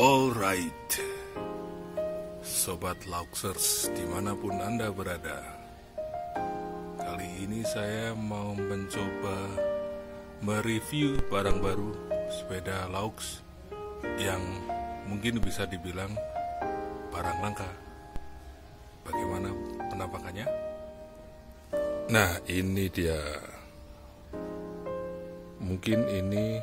Alright, Sobat Lauxers dimanapun Anda berada. Kali ini saya mau mencoba mereview barang baru sepeda Laux yang mungkin bisa dibilang barang langka. Bagaimana penampakannya? Nah, ini dia. Mungkin ini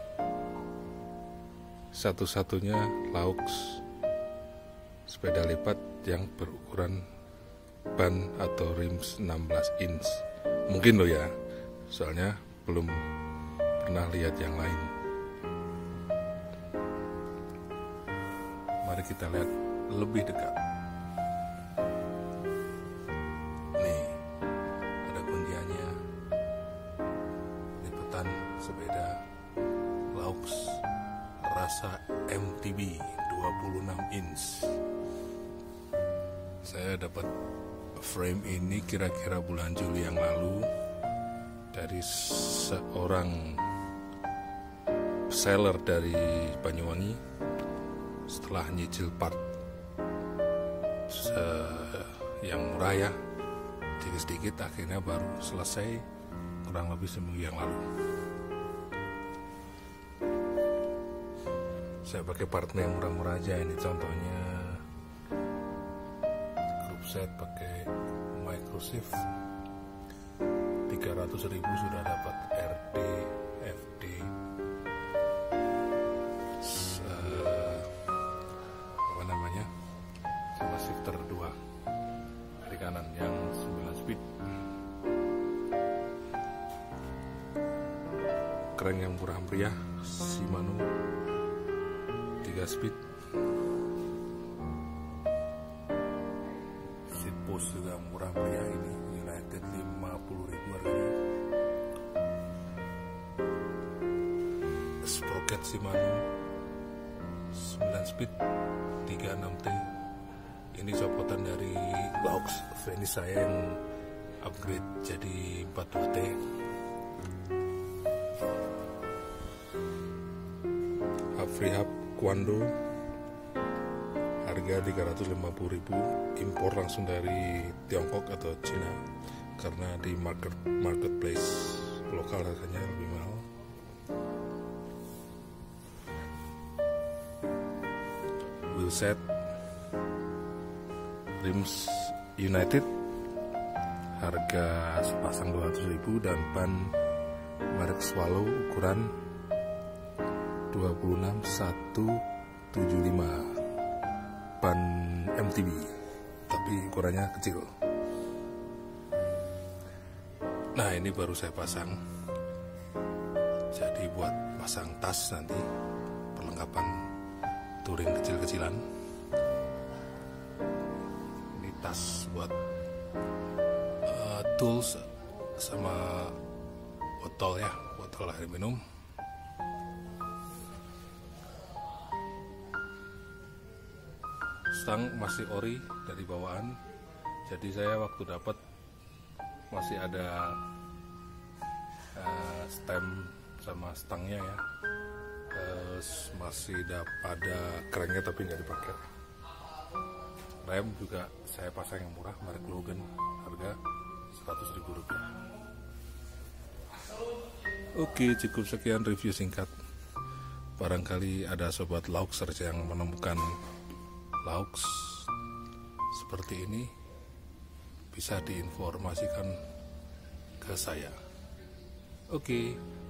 satu-satunya Laux sepeda lipat yang berukuran ban atau rims 16 inch. Mungkin loh ya, soalnya belum pernah lihat yang lain. Mari kita lihat lebih dekat. Nih, ada kunciannya. Liputan sepeda Laux rasa MTB 26 inch. Saya dapat frame ini kira-kira bulan Juli yang lalu dari seorang seller dari Banyuwangi. Setelah nyicil part yang murah ya, sedikit-sedikit, akhirnya baru selesai kurang lebih seminggu yang lalu. Saya pakai partnya yang murah-murah aja. Ini contohnya grup set pakai Microshift 300.000 sudah dapat RD, FD, apa namanya, sama shifter 2 dari kanan yang 9 speed. Keren yang murah meriah, Shimano 3 speed. Seat post juga murah meriah, ini United 50.000 harganya. Sprocket Shimano 9 speed 36T. Ini copotan dari Laux Venice saya yang upgrade jadi 40T. Free Hub Kwando harga 350.000, impor langsung dari Tiongkok atau Cina karena di marketplace lokal harganya lebih mahal. Wheel set rims United harga sepasang 200.000 dan ban merek Swallow ukuran 26175, ban MTB tapi ukurannya kecil. Nah, ini baru saya pasang, jadi buat pasang tas nanti, perlengkapan touring kecil-kecilan. Ini tas buat tools sama botol ya, botol air minum. Stang masih ori dari bawaan, jadi saya waktu dapat masih ada stem sama stangnya ya, masih ada kerennya tapi nggak dipakai. Rem juga saya pasang yang murah, merek Logan, harga 100.000 rupiah. Oke, cukup sekian review singkat. Barangkali ada sobat Lauxers yang menemukan Laux seperti ini, bisa diinformasikan ke saya. Oke,